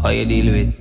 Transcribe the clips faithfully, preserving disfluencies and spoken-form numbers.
how you deal with.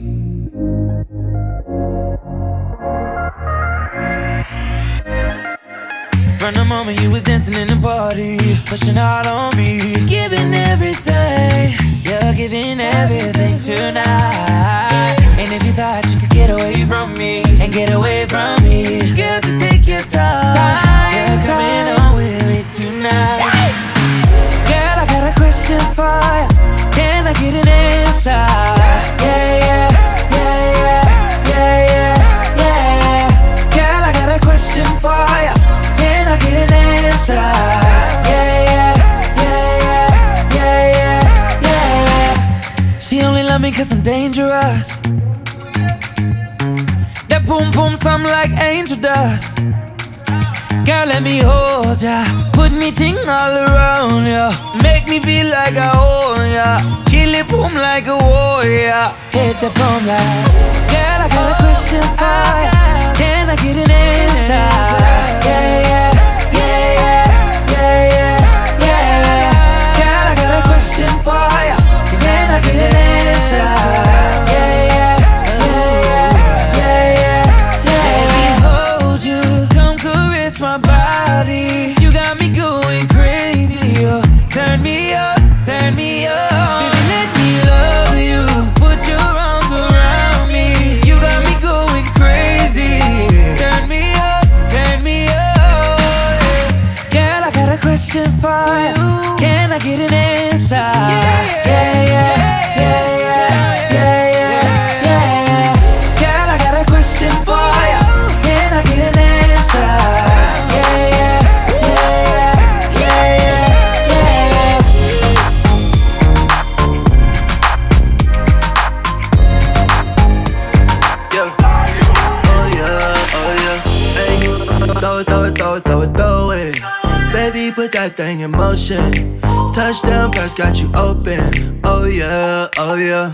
From the moment you was dancing in the party, pushing out on me, giving everything, you're giving everything tonight. And if you thought you could get away from me and get away from me, girl, just take your time. You're coming on with me tonight. Girl, I got a question for you. Can I get an answer? Yeah, yeah, yeah, yeah, yeah, yeah, yeah. Girl, I got a question for you. Can I get an answer? Yeah, yeah, yeah, yeah, yeah, yeah, yeah. She only love me cause I'm dangerous. That boom boom sound like angel dust. Girl, let me hold ya, put me ting all around ya, make me feel like I own ya, kill it boom like a warrior, hit the boom like. Girl, I got a question for ya. Can I get an answer? Yeah, yeah, yeah, yeah, yeah, yeah, yeah. Girl, I got a question for ya. Can I get an answer? Yeah, yeah, yeah, yeah, yeah, yeah. Let me hold you, come caress my body. You got me going crazy, oh. Turn me up, turn me up. Baby, let me love you, put your arms around me. You got me going crazy. Turn me up, turn me up, yeah. Girl, I got a question for you. Can I get an answer? Yeah, yeah, yeah, yeah, yeah, yeah, yeah. Girl, I got a question for you. Can I get an answer? Yeah, yeah, yeah, yeah, yeah, yeah. Yeah. Oh yeah, oh yeah. Hey, throw it, throw it, throw it, throw it, throw it. Baby, put that thing in motion. Touchdown pass got you open. Oh yeah, oh yeah.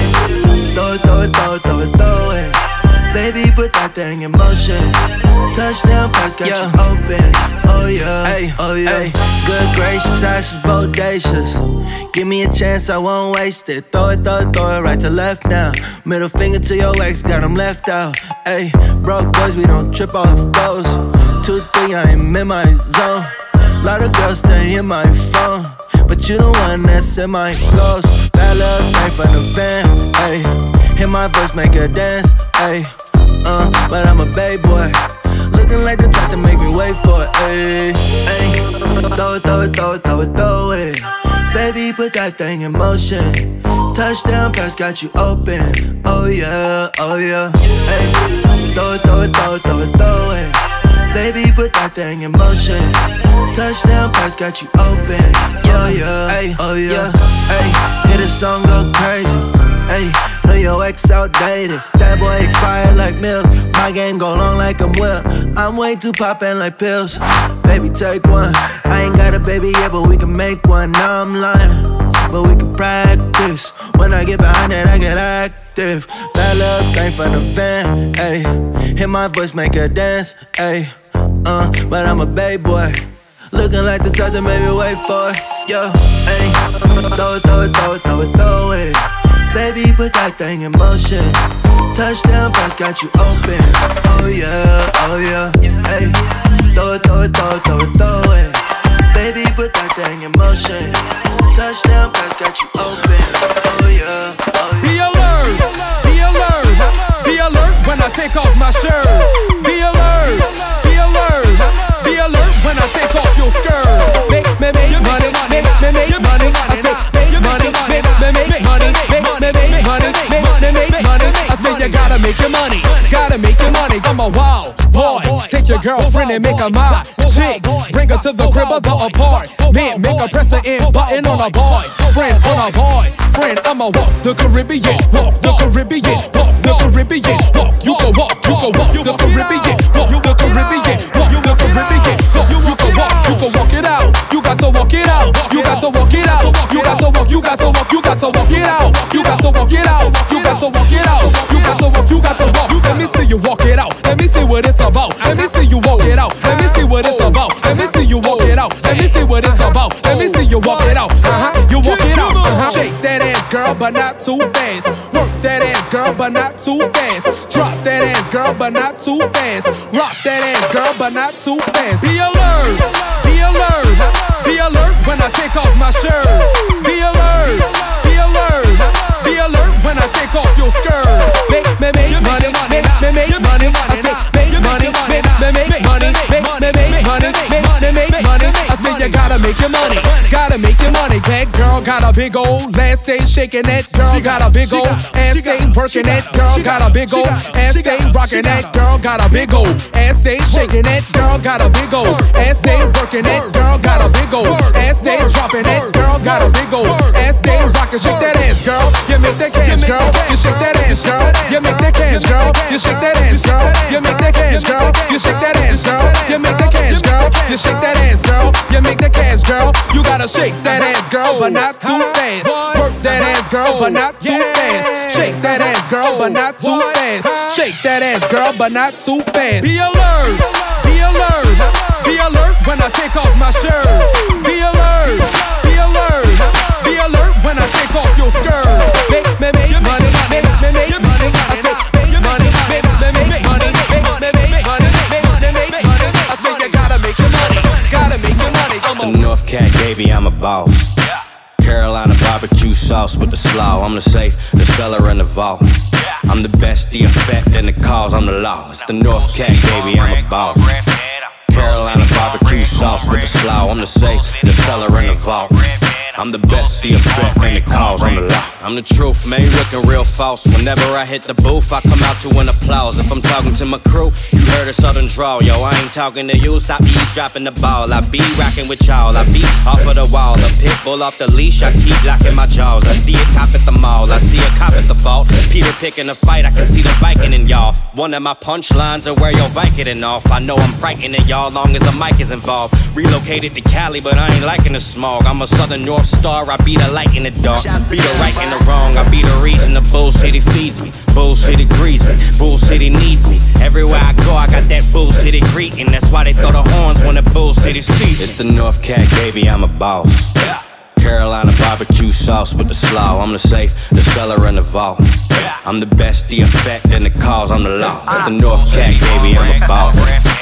Hey, throw it, throw it, throw it, throw it, throw it. Baby, put that thing in motion. Touchdown pass got yeah. you open. Oh yeah, ay, oh yeah. Ay. Good gracious, ashes bodacious. Give me a chance, I won't waste it. Throw it, throw it, throw it right to left now. Middle finger to your ex, got him left out. Ay, broke boys, we don't trip off those. Two, three, I am in my zone. Lot of girls stay in my phone, but you the one that's in my clothes. Bad little thing from the van, ayy. Hear my voice, make her dance, ayy. Uh, but I'm a babe boy, looking like the type to make me wait for it, ayy. Ayy, throw it, throw it, throw it, throw it, throw it. Baby, put that thing in motion. Touchdown pass got you open. Oh yeah, oh yeah. Ayy, throw it, throw it, throw it, throw it, throw it. Baby, put that thing in motion. Touchdown pass got you open. Yeah, yeah, ay, oh yeah, ay. Hear the song go crazy, ay. Know your ex outdated. That boy expired like milk. My game go long like I'm Will. I'm way too poppin' like pills. Baby, take one. I ain't got a baby yet, but we can make one. Now I'm lying, but we can practice. When I get behind it, I get active. That little thing from the van, ayy. Hear my voice, make her dance, ayy. Uh, but I'm a babe boy, looking like the type that made me wait for it. Yeah, ayy. Throw it, throw it, throw it, throw it, throw it. Baby, put that thing in motion. Touchdown pass got you open. Oh yeah, oh yeah. Ayy. Throw it, throw it, throw it, throw it, throw it. Baby, put that thing in motion. Touchdown pass got you open. Oh yeah, oh yeah. Be alert, be alert, be alert when I take off my shirt. Be alert, be alert, be alert when I take off your skirt. Make me make money, make me make money. I say make money, make me make money, make me make money, make me make money. I say you gotta make your money, gotta make your money. I'm a wild boy. Take your girlfriend and make her my chick. Bring her to the crib or the apartment. Make her press her in button on a boy. Friend on a boy. Friend, I'ma walk the Caribbean. Walk the Caribbean. Walk the Caribbean. Walk, you go walk, you go walk the Caribbean. Walk the Caribbean. Walk the Caribbean. Walk, you go walk, you go walk it out. You got to walk it out. You got to walk it out. You got to walk, you got to walk, you got to walk it out. You got to walk it out. You got to walk it out. You got to walk, you got to walk. Let me see you walk it out. Let me see what it's about. Let me see you walk it out. Let me see what it's about. Let me see you walk it out. Let me see what it's about. Let me see you walk it out. Uh huh. You walk it out. Uh huh. Shake that ass, girl, but not too fast. Work girl, but not too fast. Drop that ass, girl, but not too fast. Rock that ass, girl, but not too fast. Be alert, be alert, be alert when I take off my shirt. Be alert, be alert, be alert when I take off your skirt. Make me make money, make me make money. I say make money, make me make money, make me make money, make me make money. I say you gotta make your money, gotta make your money. That girl got a big old last day shaking. That girl got a big old ass day working. That girl got a big old ass day rocking. That girl got a big old ass day shaking. That girl got a big old ass day working. That girl got a big old ass day dropping. That girl got a big old ass day rocking. Shake that ass, girl. You make that cash, girl. You shake that ass, girl. You make that cash, girl. You shake that ass, girl. You make that cash, girl. You shake that ass, girl. You make that cash, girl. You shake that ass, girl. You make that cash, girl. You gotta shake that ass, girl, but not too fast. Work that ass, girl, but not too fast. Shake that ass, girl, but not too fast. Shake that ass, girl, but not too fast. Be alert, be alert, be alert when I take off my shirt. Be alert, be alert, be alert when I take off your skirt. Make me make money, make me make money. I say make money, make me make money, make me make money, make me make money. I say you gotta make your money, gotta make your money. It's the North Cat, baby, I'm a boss. Carolina barbecue sauce with the slaw. I'm the safe, the cellar, and the vault. I'm the best, the effect, and the cause. I'm the law. It's the North Cat, baby, I'm a boss. Carolina barbecue sauce with the slaw. I'm the safe, the cellar, and the vault. I'm the best, the effect, and the cause. I'm the law. I'm the truth, man, looking real false. Whenever I hit the booth, I come out to an applause. If I'm talking to my crew, you heard a southern drawl. Yo, I ain't talking to you, stop eavesdropping the ball. I be rocking with y'all, I be off of the wall. The pit bull off the leash, I keep locking my jaws. I see a cop at the mall, I see a cop at the fault. Peter picking a fight, I can see the Viking in y'all. One of my punchlines are where your Vicodin off. I know I'm frightening y'all long as a mic is involved. Relocated to Cali, but I ain't liking the smog. I'm a southern North Star, I be the light in the dark. Be the right and the wrong, I be the reason the Bull City feeds me. Bull City greets me, Bull City needs me. Everywhere I go, I got that Bull City greeting. That's why they throw the horns when the Bull City sees me. It's the North Cat, baby, I'm a boss. Carolina barbecue sauce with the slaw. I'm the safe, the cellar, and the vault. I'm the best, the effect, and the cause. I'm the law. It's the North Cat, baby, I'm a boss.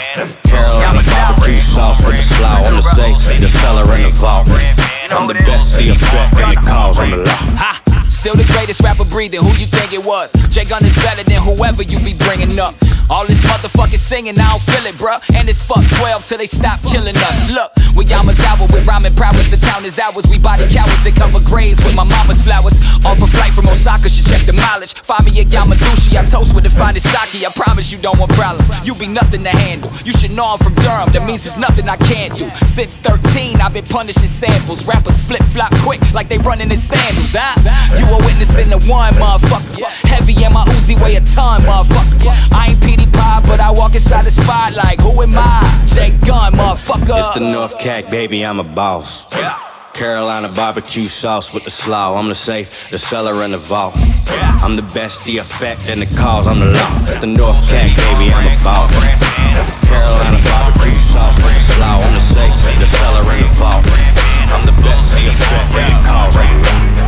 Carolina barbecue sauce with the slaw. I'm the safe, the cellar, and the vault. I'm the best, the effect, and the cause. I'm the law. Still the greatest rapper breathing, who you think it was? J Gun is better than whoever you be bringing up. All this motherfucking singing, I don't feel it, bruh. And it's fuck twelve till they stop killing us. Look, we Yamazawa with rhyming prowess. The town is ours, we body cowards and cover graves with my mama's flowers. Off a flight from Osaka, should check the mileage. Find me a Yamazushi, I toast with the finest sake. I promise you don't want problems, you be nothing to handle. You should know I'm from Durham, that means there's nothing I can't do. Since thirteen, I've been punishing samples. Rappers flip-flop quick like they running in sandals, huh? You a witness in the one, motherfucker. Heavy in my Uzi, weigh a ton, motherfucker. I ain't P D Pie, but I walk inside the spot like, who am I? J Gun, motherfucker. It's the North Cat, baby, I'm a boss. Carolina barbecue sauce with the slaw. I'm the safe, the cellar, and the vault. I'm the best, the effect, and the cause. I'm the law. It's the North Cat, baby, I'm a boss. Carolina barbecue sauce with the slaw. I'm the safe, the cellar, and the vault. I'm the best, the effect, and the cause. I'm the law.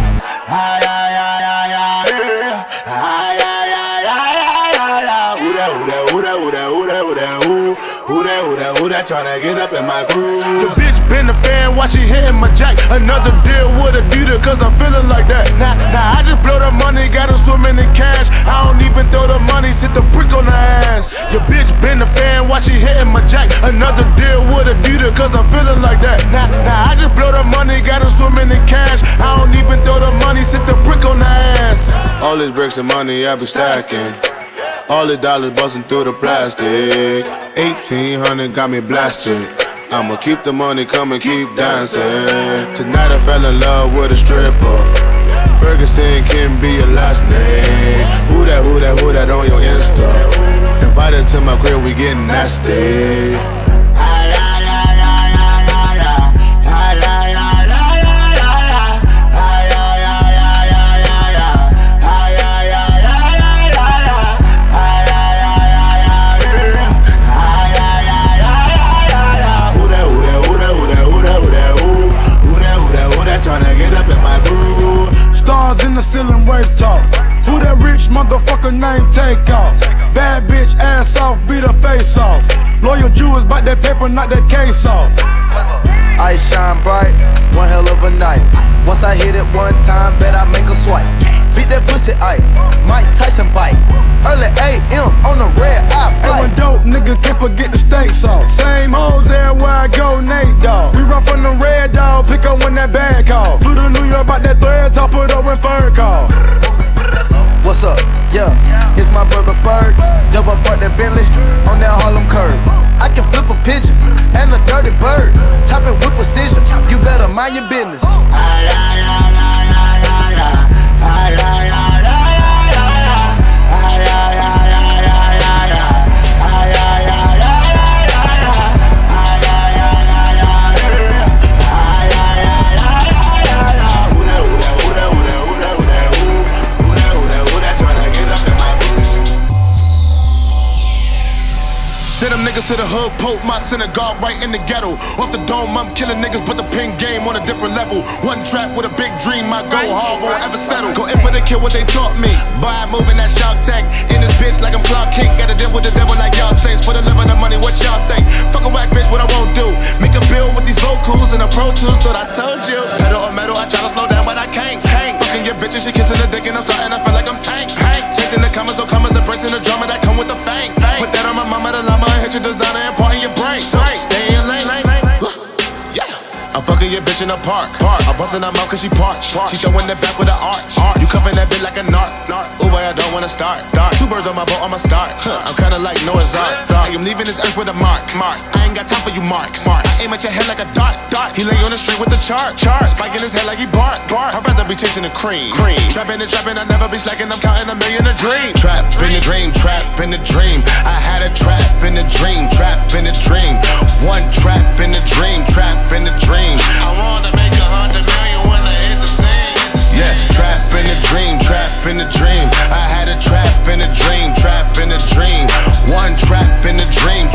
Who that tryna get up in my groove? Your bitch been a fan while she hitting my jack. Another deal with a beater, cause I'm feeling like that. Now, now I just blow the money, gotta swim in the cash. I don't even throw the money, sit the brick on the ass. Your bitch been a fan while she hitting my jack. Another deal with a beater, cause I'm feeling like that. Now, now I just blow the money, gotta swim in the cash. I don't even throw the money, sit the brick on the ass. All these bricks of money I be stacking. All the dollars busting through the plastic. Eighteen hundred got me blasted. I'ma keep the money, come and keep dancing. Tonight I fell in love with a stripper. Ferguson can be your last name. Who that, who that, who that on your Insta? Invited to my crib, we getting nasty. In the ceiling, wave talk. Who that rich motherfucker named Takeoff. Bad bitch, ass off, beat her face off. Loyal Jew is bout that paper, not that case off. Ice shine bright, one hell of a night. Once I hit it one time, bet I make a swipe. Beat that pussy Ike, Mike Tyson bite. Early A M on the red eye flight. And when dope nigga can't forget the steak sauce. Same hoes everywhere I go, Nate Dogg. We run from the red dog, pick up when that bag call. Flew to New York, bout that thread, top it up when fur call. What's up? Yeah, it's my brother Ferg. Double park that Bentley on that Harlem curb. I can flip a pigeon and a dirty bird. Chop it with precision. You better mind your business. Send them niggas to the hood, poke my synagogue right in the ghetto. Off the dome, I'm killing niggas, but the pin game on a different level. One trap with a big dream, my go hard won't ever settle. Go in for the kill what they taught me. By moving that shark tank in this bitch like I'm Clark Kent. Gotta deal with the devil like y'all saints. For the love of the money, what y'all think? Fuck a whack bitch, what I won't do. Make a bill with these vocals and a Pro Tools, thought I told you. Pedal or metal, I try to slow down, but I can't. Fucking your bitch and she kissing the dick and I'm starting to feel like I'm Tank. Chasing the commas, so commas, embracing the drama that come with the fame. Put that on my mama, the llama, hit your designer and part in your brain. So stay in lane. Yeah, I'm fucking your bitch in the park. I'm busting her mouth cause she parched. She throwing that back with an arch. You cuffing that bitch like a narc. Ooh, boy, I don't wanna start. Two birds on my boat, I'ma start. I'm kinda like Noah's Ark. I am leaving this earth with a mark. I ain't got time for you marks. I aim at your head like a dart. He lay on the street with the chart. Spike in his head like he bark. I'd rather be chasing the cream. Trapping and trapping, I never be slacking. I'm counting a million a dream. Trap in the dream, trap in the dream. I had a trap in the dream, trap in the dream. One trap in the dream, trap in the dream. I wanna make a hundred million when I hit the scene. Yeah, trap in the dream, trap in the dream. I had a trap in the dream, trap in the dream. One trap in the dream.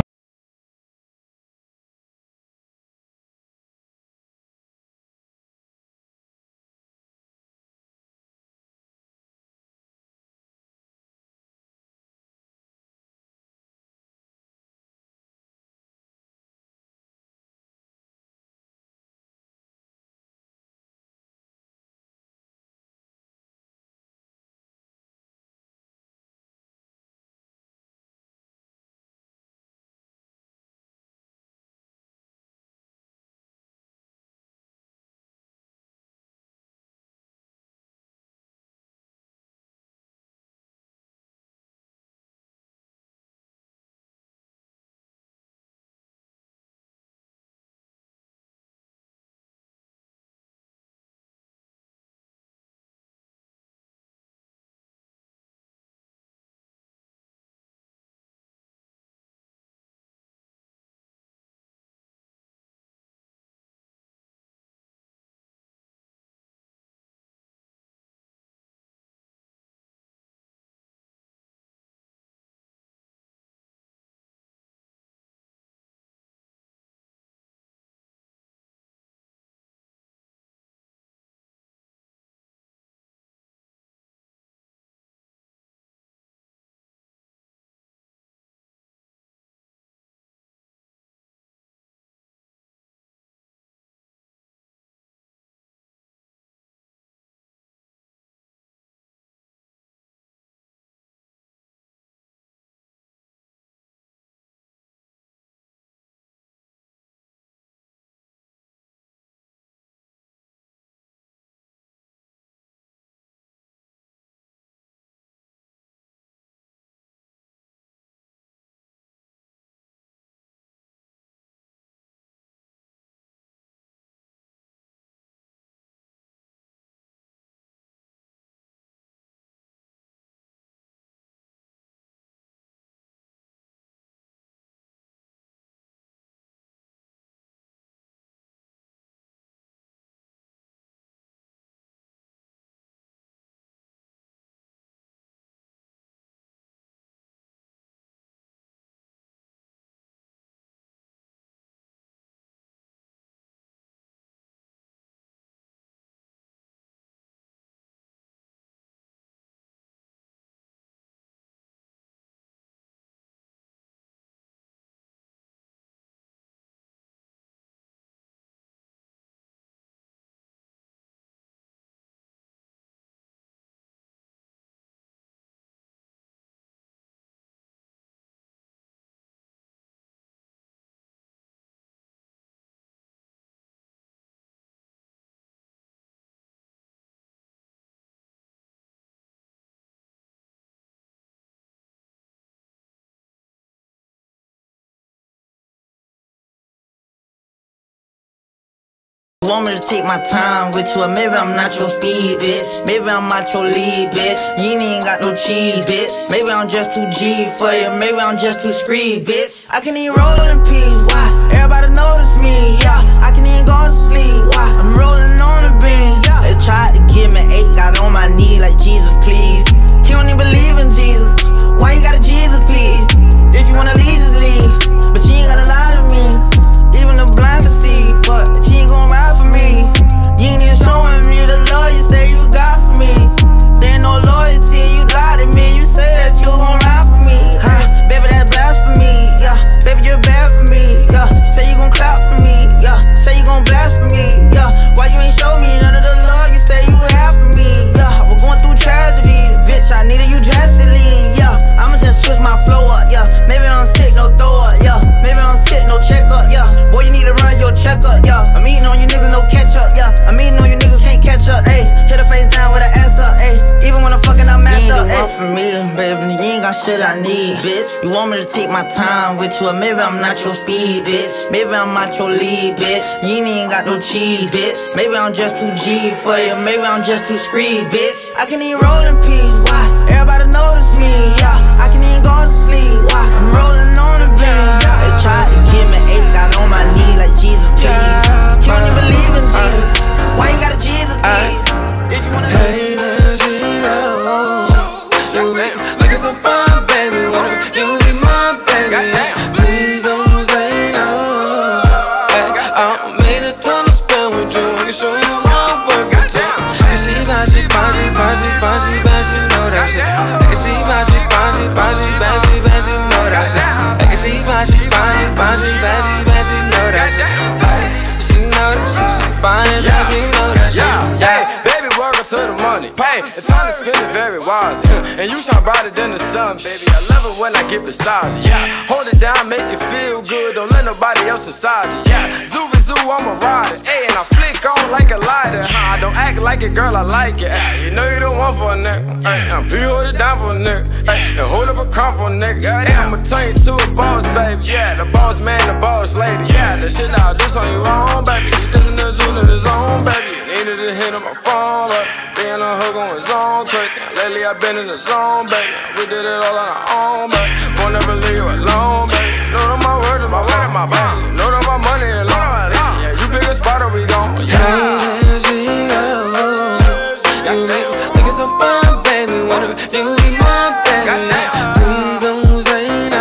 You want me to take my time with you, or maybe I'm not your speed, bitch. Maybe I'm not your lead, bitch. You ain't even got no cheese, bitch. Maybe I'm just too G for you, maybe I'm just too screed, bitch. I can even roll in peace, why? Everybody notice me, yeah. I can even go to sleep, why? I'm rolling on the beam, yeah. They tried to give me eight, got on my knee like Jesus, please. He don't even believe in Jesus. Why you got a Jesus, please? If you wanna leave, just leave. But you ain't gotta lie to me. Even the blind can see, but she ain't gon' ride for me. You ain't even showing me the love you say you got for me. There ain't no loyalty, you lie to me. You say that you gon' ride for me, huh? Baby, that's blasphemy, yeah. Baby, you're bad for me, yeah. Say you gon' clap for me, yeah. Say you gon' blast for me, yeah. Why you ain't show me none of the love you say you have for me, yeah. We're going through tragedy, bitch, I needed you drastically, yeah. I'ma just switch my flow up, yeah. Maybe I'm sick, no throw up, yeah. Maybe I'm sick, no check up, yeah. Boy, you need to run your checkup, yeah. I'm eating on you niggas, no ketchup, yeah. I'm eating on you niggas, can't catch up, ayy. Hit her face down with an ass up, ayy. Even when I'm fucking, I'm messed up, ayy. You ain't the one for me, baby. You ain't got shit I need, bitch. You want me to take my time with you, or maybe I'm not your speed, bitch. Maybe I'm not your lead, bitch. You ain't even got no cheese, bitch. Maybe I'm just too G for you, maybe I'm just too screed, bitch. I can even roll in peace, why? Everybody notice me, yeah. I can even go to sleep, why? I'm rolling on the beam, yeah. They tried to give me eight, got on my knee like Jesus, please. You don't even believe in Jesus. Why you got a Jesus, please? If you wanna hey, let you know. You be looking so fine, baby. Wanna you be my baby? Please don't say no. Hey, I'll make a ton of spend with you. I can show you my work at you. And she fine, she fine, she fine, she fine, she bad, she know that shit. And she fine, she fine, she fine, she bad, she bad, she know that shit. And she fine, she fine, she fine, she bad, she bad, she know that shit. Hey, she know that shit, she fine as hell, she know that shit. Yeah, baby, welcome to the money. Hey, it's time to spend it very wise. And you shine brighter than the sun, baby. I love it when I get beside you. Yeah, hold it down, make you feel good. Don't let nobody else inside you. Yeah, Zoovie Zoo, I'm a rider. Hey, and I flick on like a lighter. Huh? Don't act like it, girl, I like it. Ay, you know you don't want for a nigga. Ay, I'm be hold it down for a nigga. Ay, and hold up a crown for a nigga. Ay, I'ma turn you to a boss, baby. Yeah, the boss man, the boss lady. Yeah, the shit I do on your own, baby. You listen to Jules in his own, baby. Needed to hit on my phone, but being a hook on his own crazy. Lately I've been in the zone, baby. We did it all on our own, baby. Won't never leave you alone, baby. Know that my word is my word, my baby. Know that my money is long. Yeah, you pick a spot or we gon' yeah. Hey, she goes. You be looking so fine, baby. Wanna you be my baby? Please don't say no.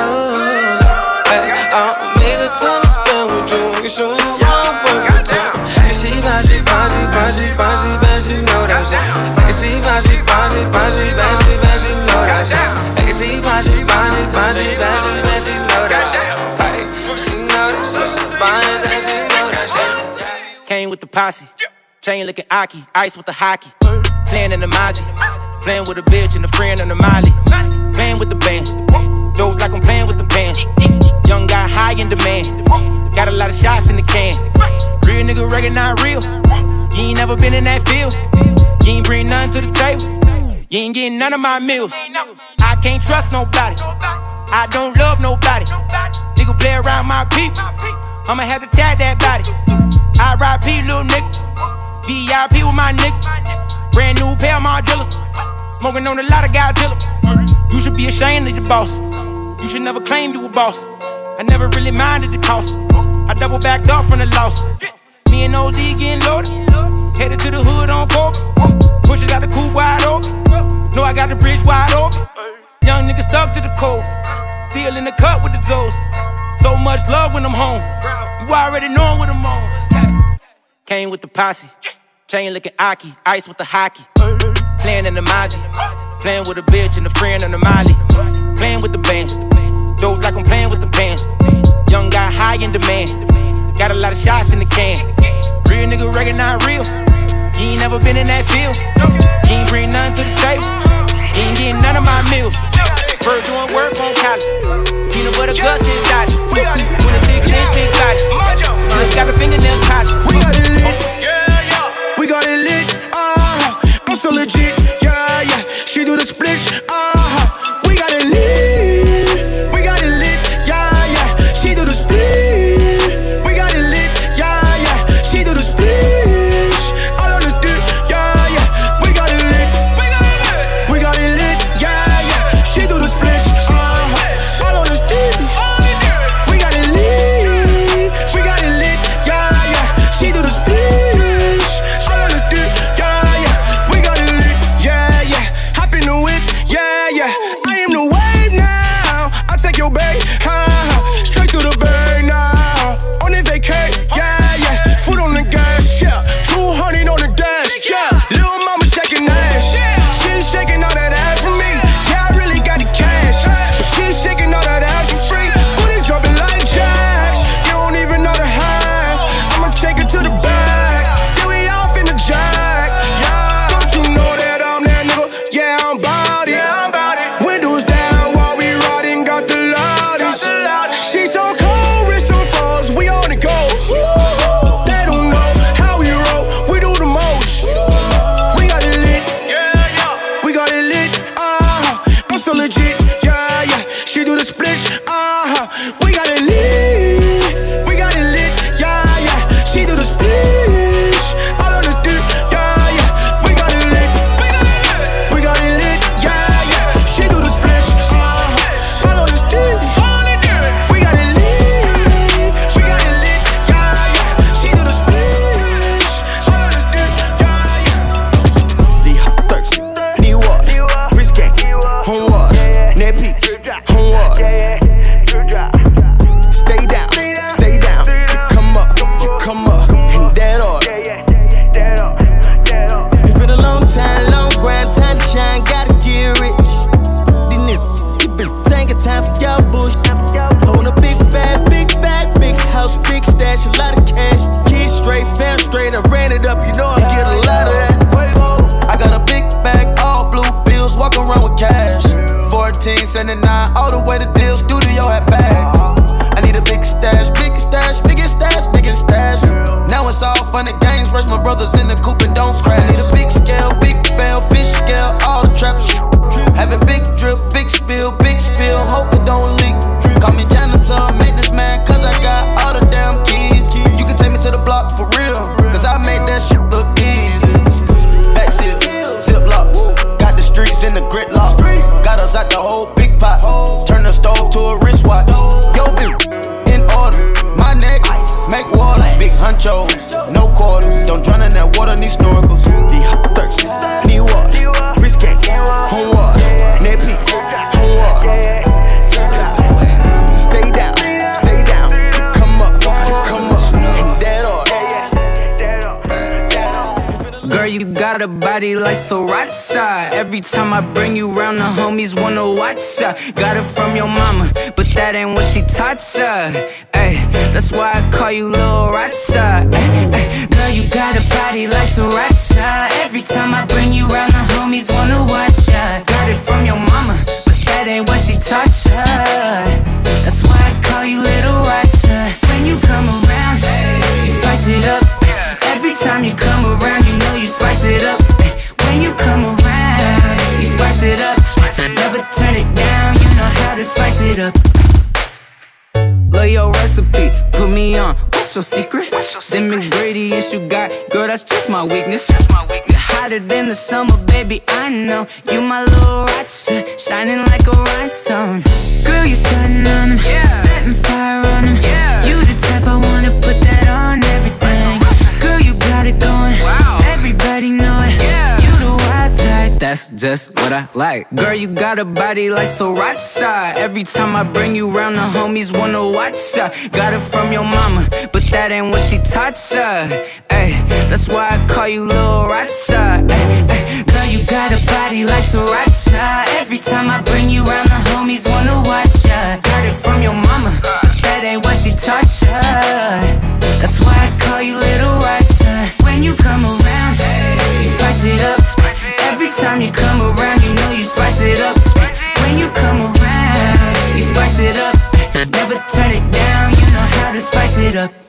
Hey, I'll make a ton of spend with you. I can show you my work at you. And she fine, she fine, she fine, she fine, she bad, she know that shit. And she fine, she fine, she fine, she bad, she bad, she know that shit. And she fine, she fine, she fine, she bad, she bad, she know that shit. Hey, she know that shit, she's fine as hell, she know that shit. Came with the posse, chain looking Aki, ice with the hockey. Playing in the Maji, playing with a bitch and a friend on the Molly. Playing with the band, dope like I'm playing with the band. Young guy high in demand, got a lot of shots in the can. Real nigga record not real, you ain't never been in that field. You ain't bring nothing to the table, you ain't getting none of my meals. I can't trust nobody, I don't love nobody. Nigga play around my people, I'ma have to tag that body. I R I P little nigga, V I P with my nigga. Brand new pair of my dealers, smoking on a lot of Godzilla. You should be ashamed of the boss, you should never claim you a boss. I never really minded the cost, I double backed off from the loss. Me and O Z getting loaded, headed to the hood on corpus. Push it out the coupe wide open, know I got the bridge wide open. Young nigga stuck to the code, still in the cut with the Zoes. So much love when I'm home, you already know what I'm on. Came with the posse, chain looking Aki, ice with the hockey. Playing in the Maji, playing with a bitch and a friend on the Molly. Playing with the bands, dope like I'm playing with the bands. Young guy high in demand, got a lot of shots in the can. Real nigga record not real, you ain't never been in that field. You ain't bring nothing to the table, you ain't getting none of my meals. First doing work on college, peanut butter guts inside it. twenty-six inch inside it, just got the fingernails polished. We got it lit, yeah, yeah. We got it lit, uh-huh. I'm so legit, yeah, yeah. She do the splits, uh-huh. We got it lit, we got it lit, yeah, yeah. She do the split, we got it lit, yeah, yeah. She do the split. seventeen, seventy-nine, all the way to Deal Studio at bags. I need a big stash, big stash, biggest stash, biggest stash. Now it's all fun and games, rush my brothers in the coupe and don't crash. I need a big scale, big bell, fish scale, all the trap shit. Having big drip, big spill, big spill, hope it don't leak. Call me janitor, maintenance man, cause I got all the damn keys. You can take me to the block for real, cause I made that shit look easy. Backseat, ziplocs, got the streets in the gridlock. Got us out the whole big pot, turn the stove to a wristwatch. Yo, in order, my neck, make water. Big hunchos, no quarters. Don't drown in that water, need snorkels. The thirsty, need water. Risque, home water. Net peaks, home water. Stay down, stay down. Come up, come up. In that order. Girl, you got a body like Sriracha. Every time I bring you round, the homies wanna watch ya. Got it from your mama, but that ain't what she taught ya. Ay, that's why I call you Lil Racha. Ay, ay. Girl, you got a body like Sriracha. Every time I bring you round, the homies wanna watch ya. Got it from your mama, but that ain't what she taught ya. That's why I call you Little Racha. When you come around, you spice it up. Every time you come around, you know you spice it up. When you come around, you spice it up. Never turn it down, you know how to spice it up. Love your recipe, put me on. What's your secret? Them ingredients you got, girl, that's just my weakness. You're hotter than the summer, baby, I know. You my little Racha, shining like a rhinestone. Girl, you stunning on them, setting fire on them. You the type I wanna put that on everything. Girl, you got it going, everybody know it. You the wild type, that's just what I like. Girl, you got a body like Sriracha. Every time I bring you round, the homies wanna watch ya. Got it from your mama, but that ain't what she taught ya. Ay, that's why I call you Lil Racha. Ay, ay. Girl, you got a body like Sriracha. Every time I bring you round, the homies wanna watch ya. Got it from your mama, but that ain't what she taught ya. That's why I call you Little Racha. When you come around, you spice it up. Every time you come around, you know you spice it up. When you come around, you spice it up. Never turn it down, you know how to spice it up.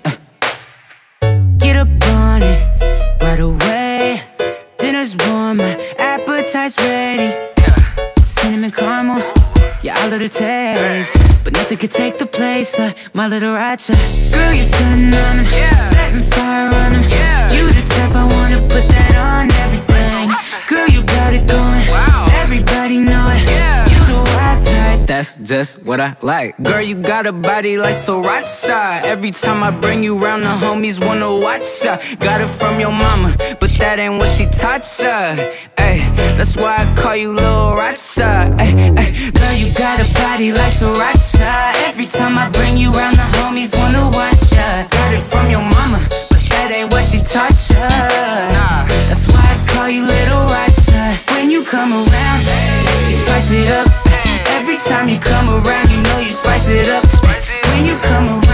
Get up on it right away. Dinner's warm, my appetite's ready. Cinnamon caramel, yeah, I love the taste. But nothing could take the place of my Little Racha. Girl, you're stunning on them, setting fire on them. You the type I wanna put that on everything. Girl, you got it going, everybody know it. You the wild type, that's just what I like. Girl, you got a body like Sriracha. Every time I bring you round, the homies wanna watch ya. Got it from your mama, but that ain't what she taught ya. Ay, that's why I call you Lil Racha. Ay, ay. Girl, you got a body like Sriracha. Every time I bring you round, the homies wanna watch ya. Got it from your mama, but that ain't what she taught ya. That's why I call you Little Racha. When you come around, you spice it up. Every time you come around, you know you spice it up. When you come around,